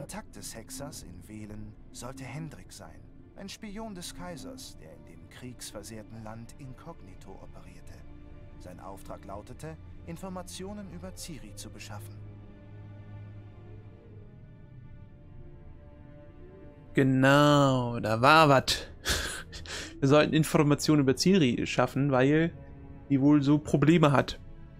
Kontakt des Hexers in Velen sollte Hendrik sein, ein Spion des Kaisers, der in dem kriegsversehrten Land inkognito operierte. Sein Auftrag lautete, Informationen über Ciri zu beschaffen. Genau, da war was. Wir sollten Informationen über Ciri schaffen, weil die wohl so Probleme hat.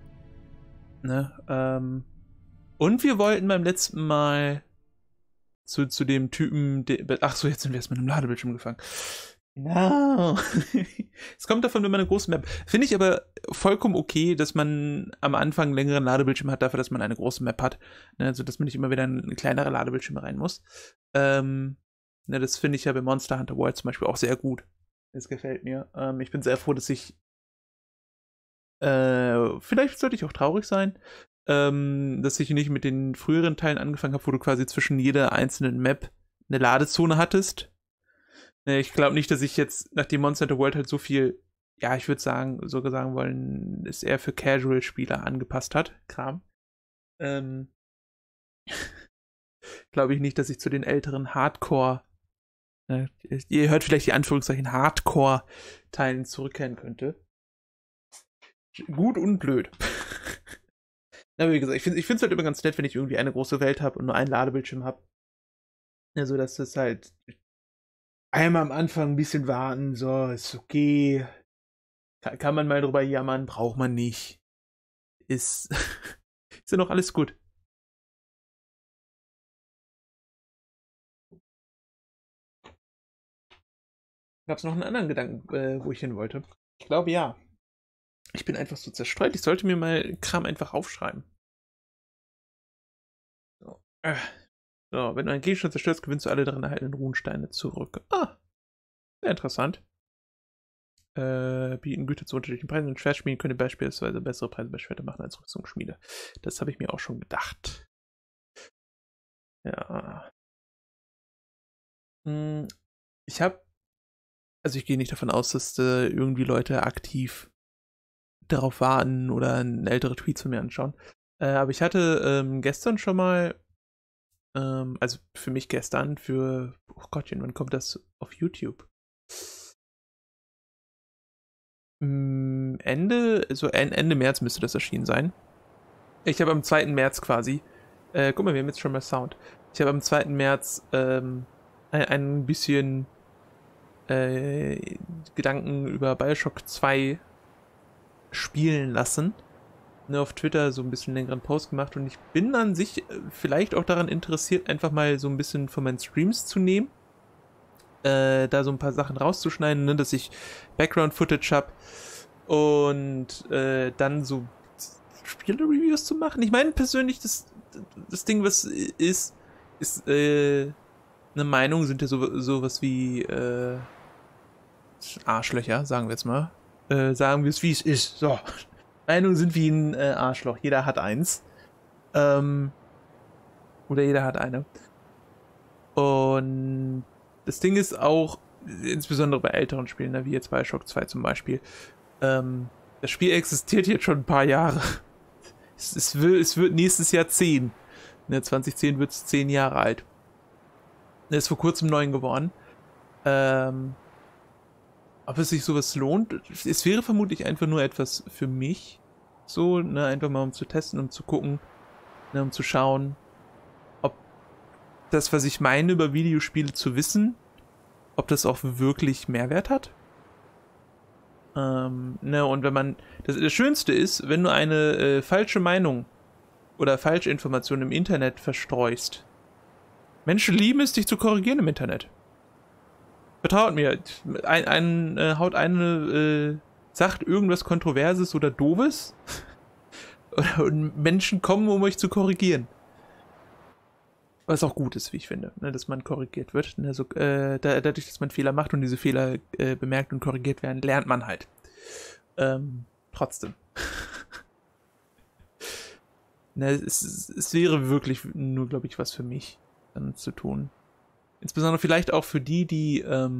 Ne? Und wir wollten beim letzten Mal zu dem Typen, ach so, jetzt sind wir erst mit einem Ladebildschirm gefangen. Genau. Es kommt davon, wenn man eine große Map. Finde ich aber vollkommen okay, dass man am Anfang einen längeren Ladebildschirm hat, dafür, dass man eine große Map hat. Ne? Also, dass man nicht immer wieder in kleinere Ladebildschirme rein muss. Ne, das finde ich ja bei Monster Hunter World zum Beispiel auch sehr gut. Das gefällt mir. Ich bin sehr froh, dass ich vielleicht sollte ich auch traurig sein, dass ich nicht mit den früheren Teilen angefangen habe, wo du quasi zwischen jeder einzelnen Map eine Ladezone hattest. Ich glaube nicht, dass ich jetzt, nachdem Monster Hunter World halt so viel, ja, ich würde sagen, sogar sagen wollen, ist eher für Casual-Spieler angepasst hat, Kram. Glaube ich nicht, dass ich zu den älteren Hardcore, ihr hört vielleicht die Anführungszeichen Hardcore-Teilen zurückkehren könnte. Gut und blöd. Aber wie gesagt, ich finde es halt immer ganz nett, wenn ich irgendwie eine große Welt habe und nur einen Ladebildschirm habe. Ja, so dass das halt einmal am Anfang ein bisschen warten, so, ist okay. Kann man mal drüber jammern, braucht man nicht. Ist ja noch alles gut. Gab es noch einen anderen Gedanken, wo ich hin wollte? Ich glaube, ja. Ich bin einfach so zerstreut. Ich sollte mir mal Kram einfach aufschreiben. So, wenn du einen Gegenstand zerstörst, gewinnst du alle darin erhaltenen Runensteine zurück. Ah, sehr interessant. Bieten Güter zu unterschiedlichen Preisen und Schwertschmieden können beispielsweise bessere Preise bei Schwertern machen als Rüstungsschmiede. Das habe ich mir auch schon gedacht. Ja. Ich gehe nicht davon aus, dass irgendwie Leute aktiv darauf warten oder ein ältere Tweets von mir anschauen. Aber ich hatte gestern schon mal, also für mich gestern, oh Gottchen, wann kommt das auf YouTube? Ende März müsste das erschienen sein. Ich habe am 2. März quasi, guck mal, wir haben jetzt schon mal Sound. Ich habe am 2. März ein bisschen Gedanken über Bioshock 2 spielen lassen. Ne, auf Twitter so ein bisschen längeren Post gemacht und ich bin an sich vielleicht auch daran interessiert, einfach mal so ein bisschen von meinen Streams zu nehmen. Da so ein paar Sachen rauszuschneiden, ne, dass ich Background-Footage habe und dann so Spiele-Reviews zu machen. Ich meine persönlich, das Ding, was ist eine Meinung, sind ja sowas wie Arschlöcher, sagen wir jetzt mal. Sagen wir es, wie es ist. So. Meinungen sind wie ein Arschloch. Jeder hat eins. Oder jeder hat eine. Und das Ding ist auch, insbesondere bei älteren Spielen, ne, wie jetzt Bioshock 2 zum Beispiel, das Spiel existiert jetzt schon ein paar Jahre. Es wird nächstes Jahr 10. Ne, 2010 wird es 10 Jahre alt. Ist vor kurzem 9 geworden. Ob es sich sowas lohnt? Es wäre vermutlich einfach nur etwas für mich. So, ne, einfach mal um zu testen, um zu gucken, ne, um zu schauen, ob das, was ich meine über Videospiele zu wissen, ob das auch wirklich Mehrwert hat. Ne, und wenn man, das Schönste ist, wenn du eine falsche Meinung oder falsche Information im Internet verstreust. Menschen lieben es, dich zu korrigieren im Internet. Vertraut mir, sagt irgendwas Kontroverses oder Doofes und Menschen kommen, um euch zu korrigieren. Was auch gut ist, wie ich finde, ne, dass man korrigiert wird. Ne, so, dadurch, dass man Fehler macht und diese Fehler bemerkt und korrigiert werden, lernt man halt. Trotzdem. Ne, es wäre wirklich nur, glaube ich, was für mich dann zu tun. Insbesondere vielleicht auch für die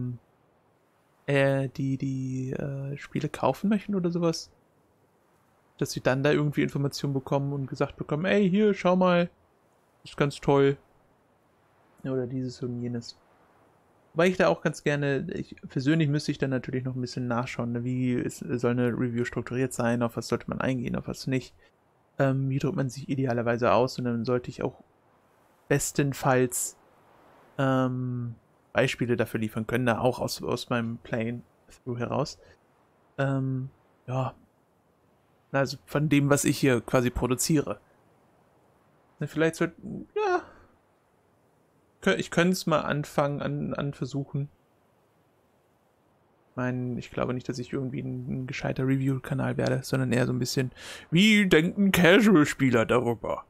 Spiele kaufen möchten oder sowas. Dass sie dann da irgendwie Informationen bekommen und gesagt bekommen, ey, hier, schau mal, ist ganz toll. Oder dieses und jenes. Wobei ich da auch ganz gerne, persönlich müsste ich dann natürlich noch ein bisschen nachschauen, ne? Soll eine Review strukturiert sein, auf was sollte man eingehen, auf was nicht. Wie drückt man sich idealerweise aus, und dann sollte ich auch bestenfalls Beispiele dafür liefern können, da auch aus meinem Playing-Through heraus. Ja. Also von dem, was ich hier quasi produziere. Vielleicht sollte, ja, ich könnte es mal anfangen, versuchen. Ich glaube nicht, dass ich irgendwie ein gescheiter Review-Kanal werde, sondern eher so ein bisschen, wie denken Casual-Spieler darüber?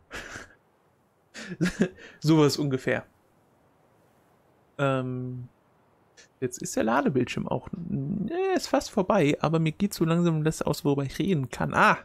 Sowas ungefähr. Jetzt ist der Ladebildschirm auch, ist fast vorbei, aber mir geht so langsam das aus, worüber ich reden kann. A,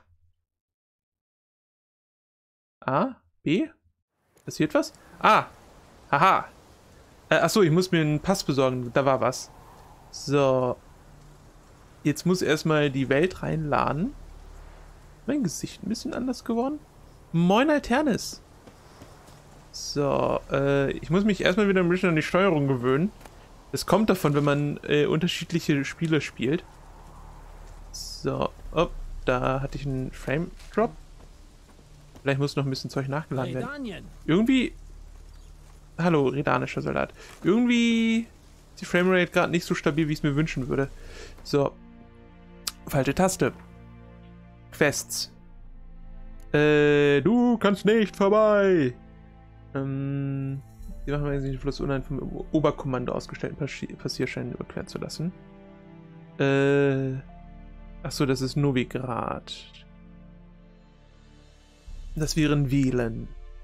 B, passiert was? Haha. Achso, ich muss mir einen Pass besorgen, da war was. So. Jetzt muss erstmal die Welt reinladen. Mein Gesicht ein bisschen anders geworden. Moin Alternis. So, ich muss mich erstmal wieder ein bisschen an die Steuerung gewöhnen. Das kommt davon, wenn man unterschiedliche Spiele spielt. So, da hatte ich einen Frame Drop. Vielleicht muss noch ein bisschen Zeug nachgeladen werden. Irgendwie. Hallo, redanischer Soldat. Irgendwie ist die Framerate gerade nicht so stabil, wie ich es mir wünschen würde. So. Falsche Taste. Quests. Du kannst nicht vorbei. Die machen wir jetzt nicht bloß unter vom Oberkommando ausgestellten Passierschein überqueren zu lassen. Achso, das ist Novigrad. Das wären Wählen.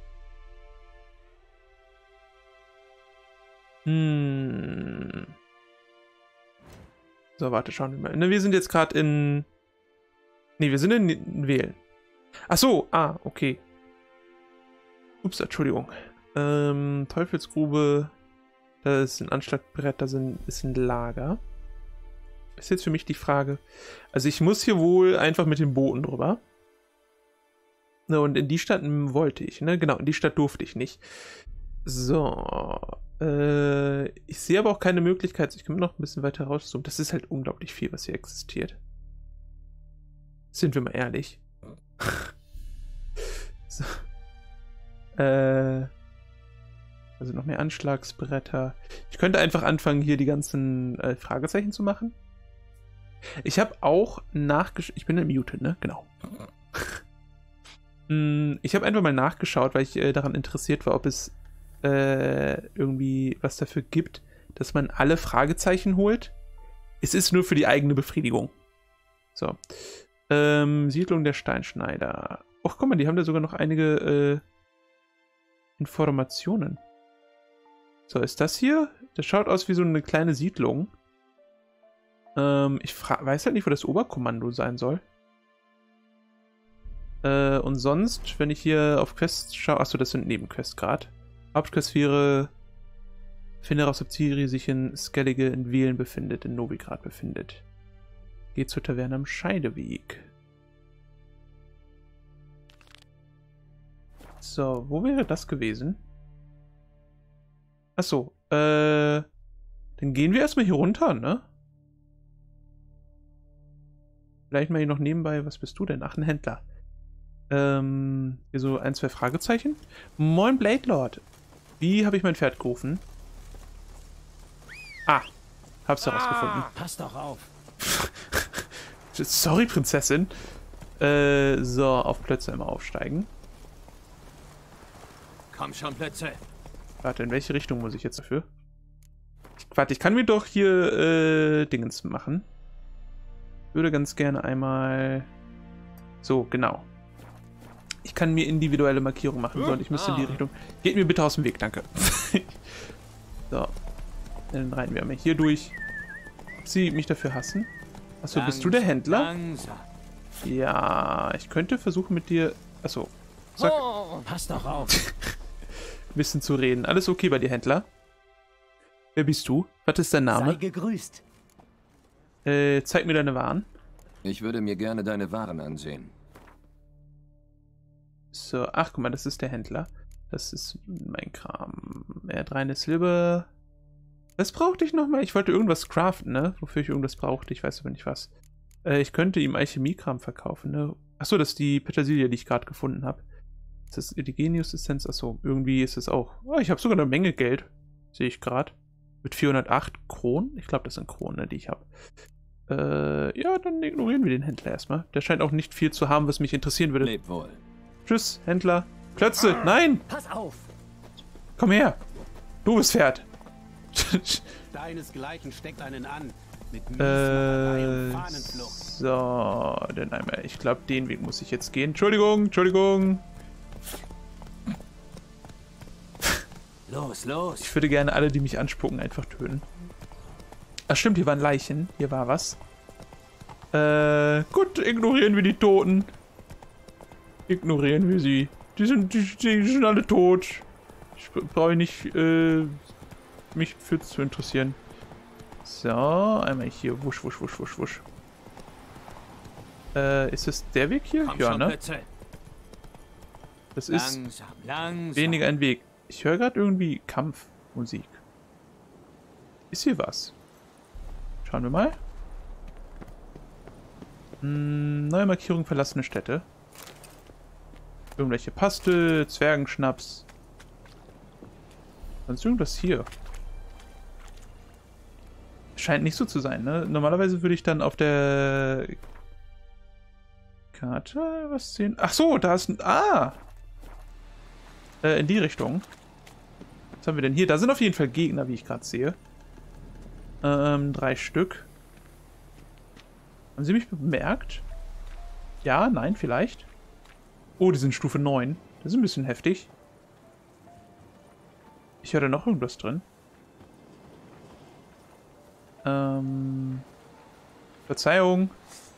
So, warte, schauen wir mal. Ne, wir sind jetzt gerade in... Ne, wir sind in Wählen. Achso, okay. Ups, Entschuldigung. Teufelsgrube. Da ist ein Anschlagbrett, da ist ein Lager. Ist jetzt für mich die Frage. Also ich muss hier wohl einfach mit den Booten drüber. Ne, und in die Stadt wollte ich, ne? Genau, in die Stadt durfte ich nicht. So. Ich sehe aber auch keine Möglichkeit. Ich kann noch ein bisschen weiter rauszoomen. Das ist halt unglaublich viel, was hier existiert. Sind wir mal ehrlich. So. Also noch mehr Anschlagsbretter. Ich könnte einfach anfangen, hier die ganzen Fragezeichen zu machen. Ich habe auch nachgeschaut. Ich bin muted, ne? Genau. Ich habe einfach mal nachgeschaut, weil ich daran interessiert war, ob es irgendwie was dafür gibt, dass man alle Fragezeichen holt. Es ist nur für die eigene Befriedigung. So. Siedlung der Steinschneider. Och, guck mal, die haben da sogar noch einige Informationen. So, ist das hier? Das schaut aus wie so eine kleine Siedlung. Ich weiß halt nicht, wo das Oberkommando sein soll. Und sonst, wenn ich hier auf Quests schaue... Achso, das sind Nebenquests gerade. Hauptquest wäre... Finde heraus, ob Ciri sich in Skellige in Wählen befindet, in Novigrad befindet. Geht zur Taverne am Scheideweg. So, wo wäre das gewesen? Achso, dann gehen wir erstmal hier runter, ne? Vielleicht mal hier noch nebenbei, was bist du denn? Ach, ein Händler. Hier so 1, 2 Fragezeichen. Moin, Blade Lord. Wie habe ich mein Pferd gerufen? Hab's herausgefunden. Pass doch auf. Sorry, Prinzessin. So, auf Plötze immer aufsteigen. Komm schon, Plötze. Warte, in welche Richtung muss ich jetzt dafür? Warte, ich kann mir doch hier Dingens machen. Ich würde ganz gerne einmal... So, genau. Ich kann mir individuelle Markierungen machen. So, und ich müsste in die Richtung... Geht mir bitte aus dem Weg, danke. So. Dann reiten wir einmal hier durch. Ob sie mich dafür hassen? Achso, bist du der Händler? Langsam. Ja, ich könnte versuchen mit dir... Achso. Zack. Oh, pass doch auf. Ein bisschen zu reden. Alles okay bei dir, Händler? Wer bist du? Was ist dein Name? Sei gegrüßt. Zeig mir deine Waren. Ich würde mir gerne deine Waren ansehen. So, ach, guck mal, das ist der Händler. Das ist mein Kram. Erdreines Silber. Was brauchte ich nochmal? Ich wollte irgendwas craften, ne? Wofür ich irgendwas brauchte. Ich weiß aber nicht was. Ich könnte ihm Alchemiekram verkaufen, ne? Achso, das ist die Petersilie, die ich gerade gefunden habe. Ist das die Genius-Essenz? Achso, irgendwie ist es auch. Oh, ich habe sogar eine Menge Geld. Sehe ich gerade. Mit 408 Kronen. Ich glaube, das sind Kronen, ne, die ich habe. Ja, dann ignorieren wir den Händler erstmal. Der scheint auch nicht viel zu haben, was mich interessieren würde. Leb wohl. Tschüss, Händler. Klötze, nein! Pass auf! Komm her! Du bist Pferd! Deinesgleichen steckt einen an. Mit Miesmacherei und Fahnenflucht. So, dann einmal. Ich glaube, den Weg muss ich jetzt gehen. Entschuldigung, Entschuldigung. Los, los! Ich würde gerne alle, die mich anspucken, einfach töten. Ach stimmt, hier waren Leichen. Hier war was. Gut, ignorieren wir die Toten. Ignorieren wir sie. Die sind alle tot. Ich brauche nicht, mich für zu interessieren. So, einmal hier. Wusch, wusch, wusch, wusch, wusch. Ist es der Weg hier? Komm ja, schon, ne? Plätze. Das ist Langsam, langsam. weniger ein Weg. Ich höre gerade irgendwie Kampfmusik. Ist hier was? Schauen wir mal. Neue Markierung, verlassene Städte. Irgendwelche Paste, Zwergenschnaps. Sonst irgendwas hier. Scheint nicht so zu sein, ne? Normalerweise würde ich dann auf der Karte was sehen. Ach so, da ist ein... Ah! In die Richtung. Was haben wir denn hier? Da sind auf jeden Fall Gegner, wie ich gerade sehe. 3 Stück. Haben sie mich bemerkt? Ja, nein, vielleicht. Oh, die sind Stufe 9. Das ist ein bisschen heftig. Ich höre da noch irgendwas drin. Verzeihung.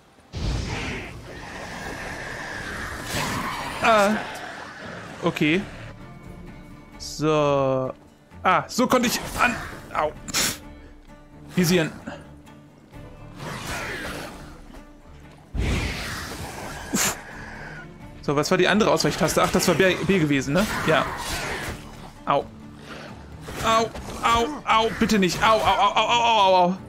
Ah. Okay. So. Ah, so konnte ich an... Au. Visieren. Uff. So, was war die andere Ausweichtaste? Ach, das war B gewesen, ne? Ja. Au. Au, au, au, bitte nicht. Au, au, au, au, au, au, au.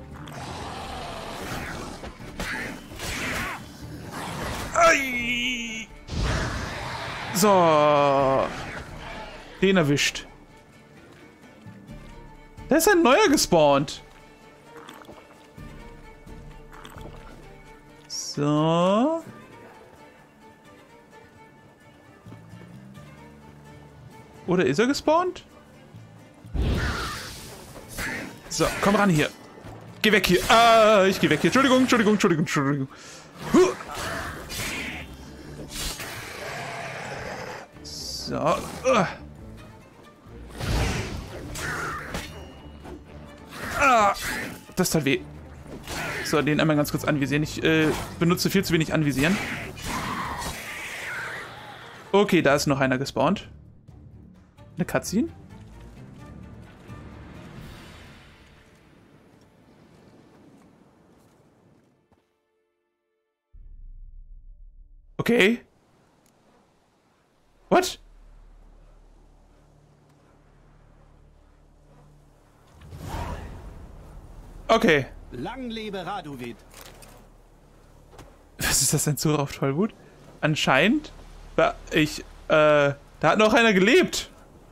Ai. So. Den erwischt. Da ist ein neuer gespawnt. So. Oder ist er gespawnt? So, komm ran hier. Geh weg hier. Ah, ich geh weg hier. Entschuldigung, Entschuldigung, Entschuldigung, Entschuldigung. Huh. So. Das tat weh. So, den einmal ganz kurz anvisieren. Ich benutze viel zu wenig Anvisieren. Okay, da ist noch einer gespawnt. Eine Cutscene? Okay. What? Okay. Lang lebe Raduvid. Was ist das, ein Zug auf Tollwut? Anscheinend war ich, da hat noch einer gelebt.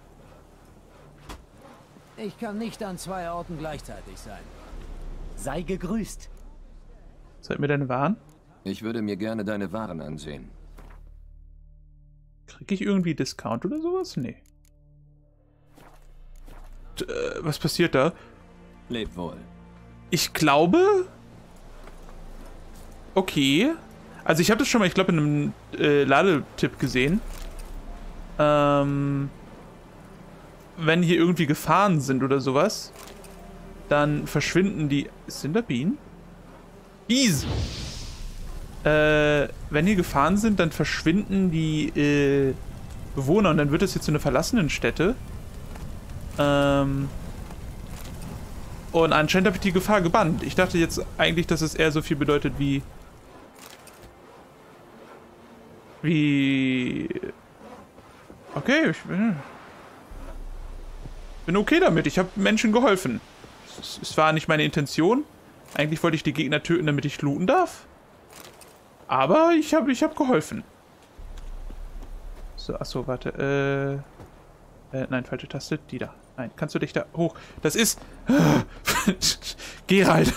Ich kann nicht an 2 Orten gleichzeitig sein. Sei gegrüßt. Zeig mir deine Waren. Ich würde mir gerne deine Waren ansehen. Krieg ich irgendwie Discount oder sowas? Nee. Was passiert da? Leb wohl. Ich glaube... Okay. Also ich habe das schon mal, ich glaube, in einem Ladetipp gesehen. Wenn hier irgendwie Gefahren sind oder sowas, dann verschwinden die... Sind da Bienen? Bees! Wenn hier Gefahren sind, dann verschwinden die Bewohner und dann wird es jetzt zu einer verlassenen Stätte. Und anscheinend habe ich die Gefahr gebannt. Ich dachte jetzt eigentlich, dass es eher so viel bedeutet wie... Okay, Bin okay damit. Ich habe Menschen geholfen. Es war nicht meine Intention. Eigentlich wollte ich die Gegner töten, damit ich looten darf. Aber ich hab geholfen. So, achso, warte. Nein, falsche Taste. Die da. Nein, kannst du dich da hoch? Das ist... Geralt.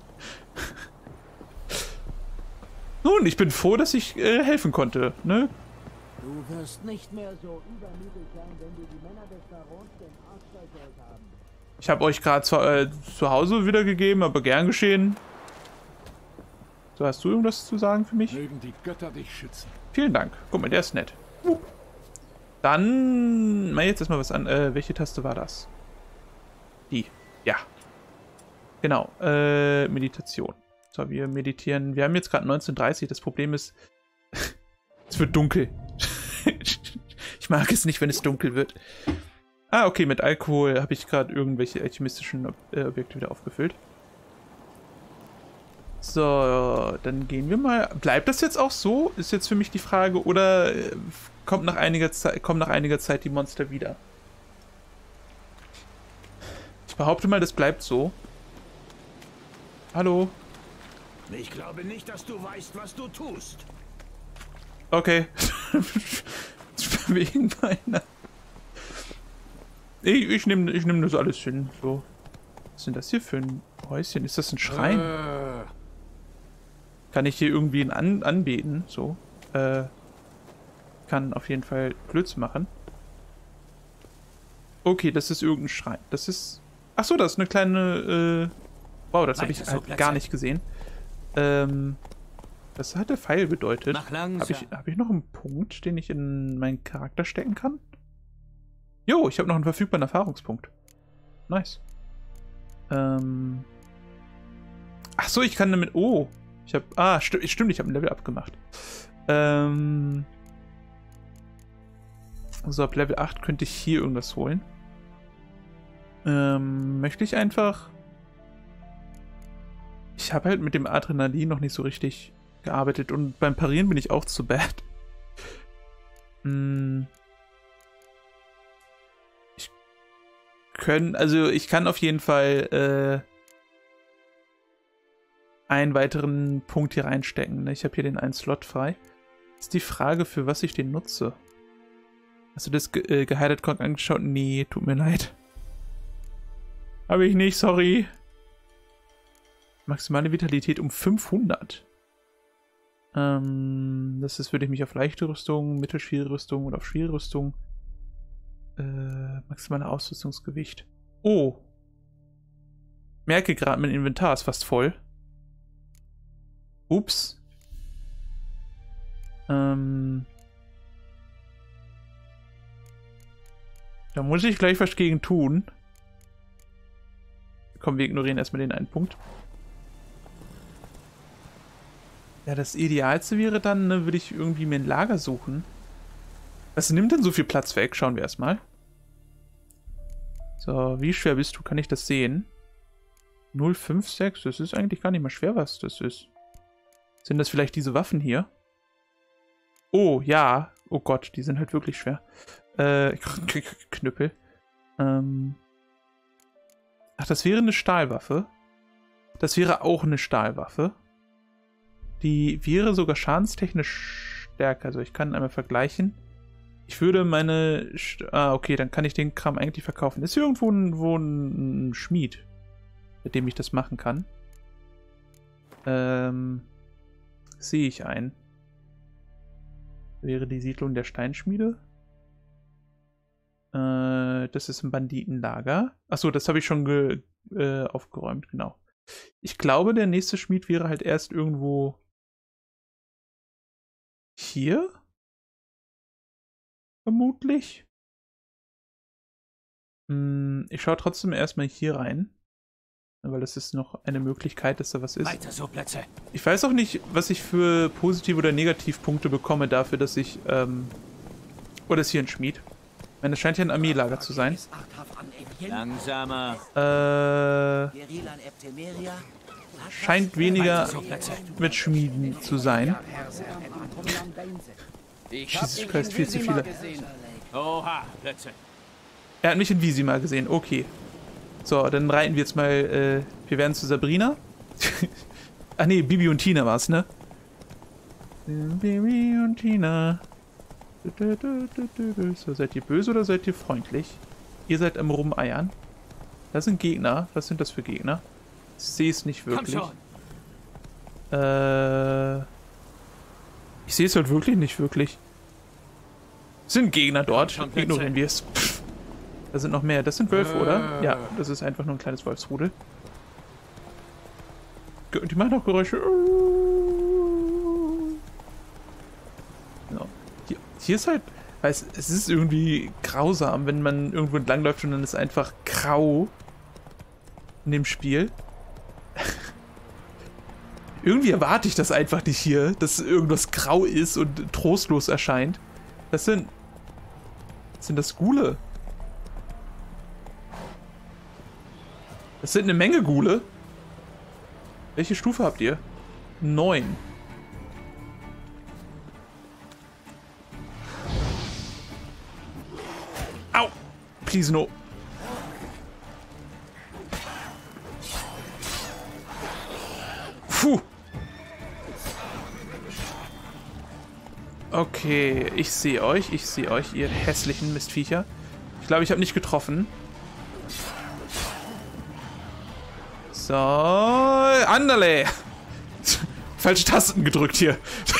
Nun, ich bin froh, dass ich helfen konnte, ne? Du wirst nicht mehr so übermütig sein, wenn du die Männer des Barons den Arsch versäult haben. Ich habe euch gerade zu Hause wiedergegeben, aber gern geschehen. So, hast du irgendwas zu sagen für mich? Mögen die Götter dich schützen. Vielen Dank. Guck mal, der ist nett. Dann mal jetzt erstmal was an. Welche Taste war das? Die. Ja. Genau. Meditation. So, wir meditieren. Wir haben jetzt gerade 19:30. Das Problem ist, es wird dunkel. Ich mag es nicht, wenn es dunkel wird. Ah, okay, mit Alkohol habe ich gerade irgendwelche alchemistischen Objekte wieder aufgefüllt. So, dann gehen wir mal. Bleibt das jetzt auch so? Ist jetzt für mich die Frage. Oder kommen nach einiger Zeit die Monster wieder? Ich behaupte mal, das bleibt so. Hallo? Ich glaube nicht, dass du weißt, was du tust. Okay. Wegen meiner. Ich nehm das alles hin. So. Was ist denn das hier für ein Häuschen? Ist das ein Schrein? Kann ich hier irgendwie anbeten? So. Kann auf jeden Fall Blödsinn machen. Okay, das ist irgendein Schrein. Das ist... Achso, das ist eine kleine... Wow, das habe ich halt gar nicht gesehen. Was hat der Pfeil bedeutet? Hab ich noch einen Punkt, den ich in meinen Charakter stecken kann? Jo, ich habe noch einen verfügbaren Erfahrungspunkt. Nice. Achso, ich kann damit... Oh, ich habe... Ah, stimmt, ich habe ein Level abgemacht. So, ab Level 8 könnte ich hier irgendwas holen. Möchte ich einfach... Ich habe halt mit dem Adrenalin noch nicht so richtig gearbeitet und beim Parieren bin ich auch zu bad. Ich kann auf jeden Fall einen weiteren Punkt hier reinstecken. Ne? Ich habe hier den einen Slot frei. Ist die Frage, für was ich den nutze. Hast du das Gehighlight Cog angeschaut? Nee, tut mir leid. Habe ich nicht, sorry. Maximale Vitalität um 500. Das ist, würde ich mich auf leichte Rüstung, mittelschwere Rüstung oder auf schwere Rüstung. Maximale Ausrüstungsgewicht. Oh. Merke gerade, mein Inventar ist fast voll. Ups. Da muss ich gleich was gegen tun. Komm, wir ignorieren erstmal den einen Punkt. Ja, das Idealste wäre dann, ne, würde ich irgendwie mir ein Lager suchen. Was nimmt denn so viel Platz weg? Schauen wir erstmal. So, wie schwer bist du? Kann ich das sehen? 056, das ist eigentlich gar nicht mal schwer, was das ist. Sind das vielleicht diese Waffen hier? Oh, ja. Oh Gott, die sind halt wirklich schwer. Knüppel. Ach, das wäre eine Stahlwaffe. Das wäre auch eine Stahlwaffe. Die wäre sogar schadenstechnisch stärker. Also ich kann einmal vergleichen. Ich würde meine... okay, dann kann ich den Kram eigentlich verkaufen. Ist hier irgendwo ein Schmied, mit dem ich das machen kann? Sehe ich ein. Wäre die Siedlung der Steinschmiede? Das ist ein Banditenlager. Achso, das habe ich schon aufgeräumt, genau. Ich glaube, der nächste Schmied wäre halt erst irgendwo hier? Vermutlich. Ich schaue trotzdem erstmal hier rein. Weil das ist noch eine Möglichkeit, dass da was ist. Weiter so, Plätze. Ich weiß auch nicht, was ich für Positiv- oder Negativpunkte bekomme dafür, dass ich... Oder ist hier ein Schmied? Ich meine, das scheint ja ein Armeelager zu sein. Langsamer. Scheint weniger mit Schmieden zu sein. Jesus Christ, viel zu viele. Oha, Plätze. Er hat mich in Visi mal gesehen. Okay. So, dann reiten wir jetzt mal, wir werden zu Sabrina. Ach nee, Bibi und Tina war's, ne? Bibi und Tina. So, seid ihr böse oder seid ihr freundlich? Ihr seid am Rumeiern. Das sind Gegner. Was sind das für Gegner? Ich sehe es nicht wirklich. Ich sehe es halt wirklich nicht wirklich. Sind Gegner dort? Ignorieren wir es. Da sind noch mehr. Das sind Wölfe, oder? Ja, das ist einfach nur ein kleines Wolfsrudel. Die machen auch Geräusche. No. Hier ist halt... Es ist irgendwie grausam, wenn man irgendwo entlangläuft und dann ist einfach grau in dem Spiel. Irgendwie erwarte ich das einfach nicht hier, dass irgendwas grau ist und trostlos erscheint. Das sind das Ghule? Das sind eine Menge Ghule. Welche Stufe habt ihr? 9. Au! Please no. Puh. Okay, ich sehe euch, ihr hässlichen Mistviecher. Ich glaube, ich habe nicht getroffen. So, Anderle. Falsche Tasten gedrückt hier.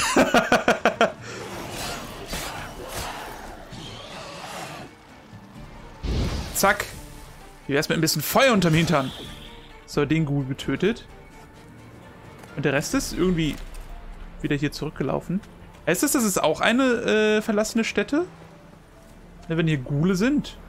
Zack. Wie wär's mit ein bisschen Feuer unterm Hintern? So, den Ghoul getötet. Und der Rest ist irgendwie wieder hier zurückgelaufen. Heißt das ist auch eine verlassene Stätte? Ja, wenn hier Ghule sind.